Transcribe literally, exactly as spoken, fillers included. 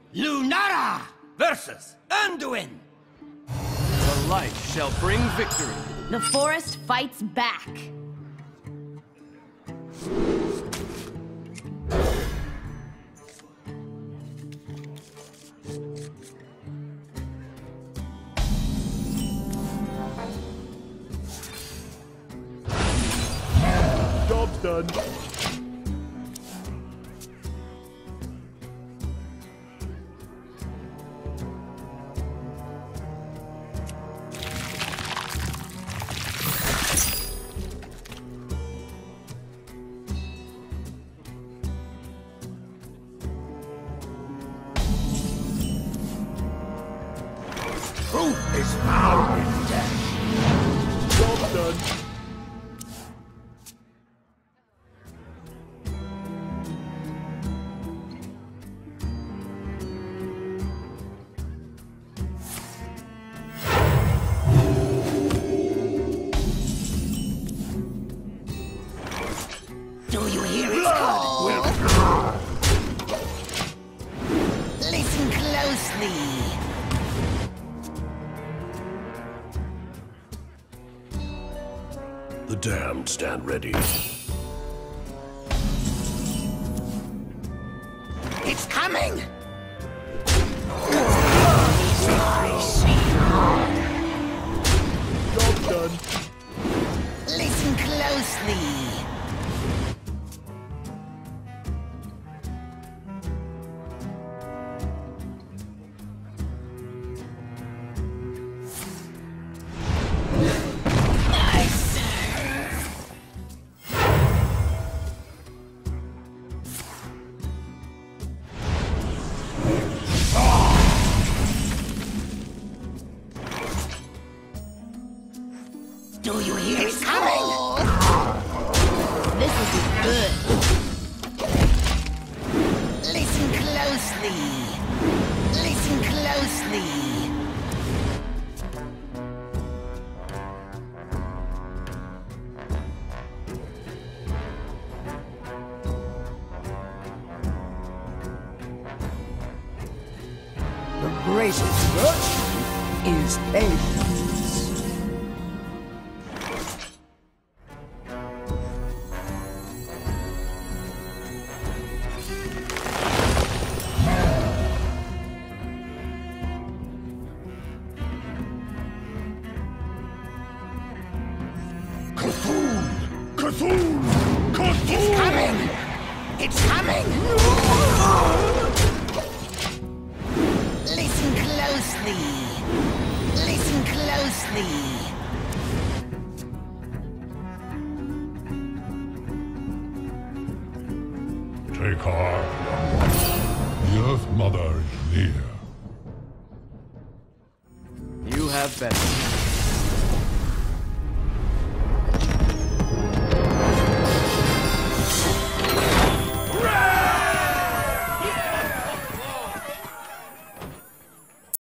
Lunara versus Anduin. The light shall bring victory. The forest fights back. Job's done. Truth is found in death. Job's done. Do you hear its call? Listen closely. The damned stand ready. It's coming! Job's done. Listen closely. Do you hear it's coming? This is good. Listen closely. Listen closely. The greatest virtue is patience. Cthulhu! Cthulhu! Cthulhu! It's coming! It's coming! Listen closely. Listen closely. Take heart, young one. The Earth Mother is near. You have better.